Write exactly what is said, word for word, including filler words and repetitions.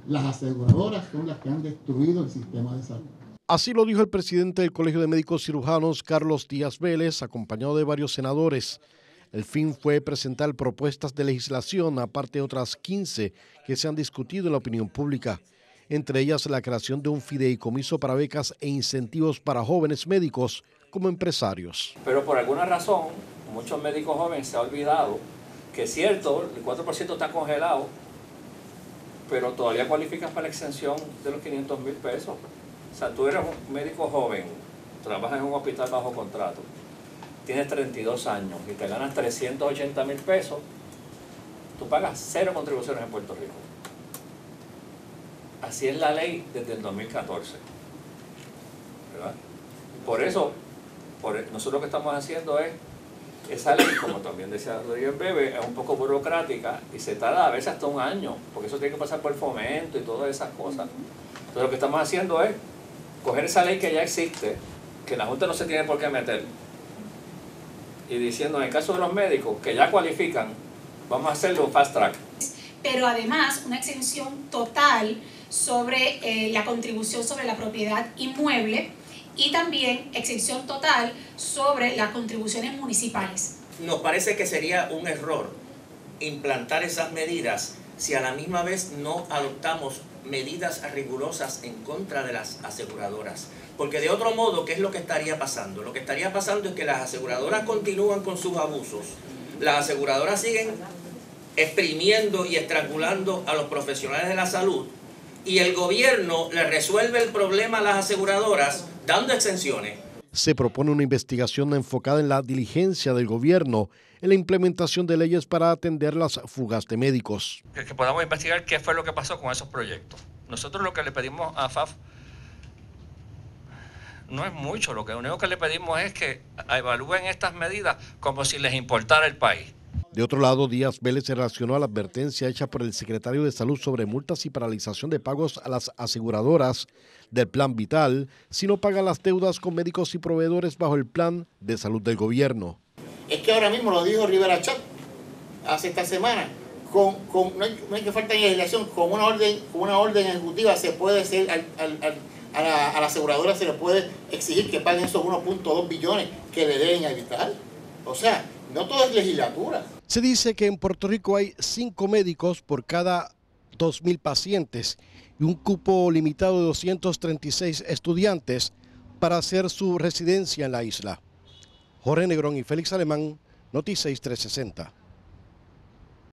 Las aseguradoras son las que han destruido el sistema de salud. Así lo dijo el presidente del Colegio de Médicos Cirujanos, Carlos Díaz Vélez, acompañado de varios senadores. El fin fue presentar propuestas de legislación, aparte de otras quince que se han discutido en la opinión pública. Entre ellas, la creación de un fideicomiso para becas e incentivos para jóvenes médicos como empresarios. Pero por alguna razón, muchos médicos jóvenes se han olvidado que es cierto, el cuatro por ciento está congelado, pero todavía cualificas para la exención de los quinientos mil pesos. O sea, tú eres un médico joven, trabajas en un hospital bajo contrato, tienes treinta y dos años y te ganas trescientos ochenta mil pesos, tú pagas cero contribuciones en Puerto Rico. Así es la ley desde el dos mil catorce. ¿Verdad? Por eso, por, nosotros lo que estamos haciendo es, esa ley, como también decía Rodríguez Bebe, es un poco burocrática y se tarda a veces hasta un año, porque eso tiene que pasar por el fomento y todas esas cosas. Entonces lo que estamos haciendo es coger esa ley que ya existe, que la Junta no se tiene por qué meter, y diciendo en el caso de los médicos que ya cualifican, vamos a hacerlo un fast track. Pero además una exención total sobre eh, la contribución sobre la propiedad inmueble y también exención total sobre las contribuciones municipales. Nos parece que sería un error implantar esas medidas si a la misma vez no adoptamos medidas rigurosas en contra de las aseguradoras. Porque de otro modo, ¿qué es lo que estaría pasando? Lo que estaría pasando es que las aseguradoras continúan con sus abusos, las aseguradoras siguen exprimiendo y estrangulando a los profesionales de la salud y el gobierno le resuelve el problema a las aseguradoras dando exenciones. Se propone una investigación enfocada en la diligencia del gobierno en la implementación de leyes para atender las fugas de médicos. Que, que podamos investigar qué fue lo que pasó con esos proyectos. Nosotros lo que le pedimos a F A F no es mucho, lo que único que le pedimos es que evalúen estas medidas como si les importara el país. De otro lado, Díaz Vélez se relacionó a la advertencia hecha por el secretario de Salud sobre multas y paralización de pagos a las aseguradoras del Plan Vital si no pagan las deudas con médicos y proveedores bajo el Plan de Salud del gobierno. Es que ahora mismo lo dijo Rivera Chat hace esta semana, con, con, no, hay, no hay que falta legislación, con una orden, con una orden ejecutiva se puede hacer al, al, al, a, la, a la aseguradora se le puede exigir que paguen esos uno punto dos billones que le deben al Vital. O sea, no todo es legislatura. Se dice que en Puerto Rico hay cinco médicos por cada dos mil pacientes y un cupo limitado de doscientos treinta y seis estudiantes para hacer su residencia en la isla. Jorge Negrón y Félix Alemán, Noti seis trescientos sesenta.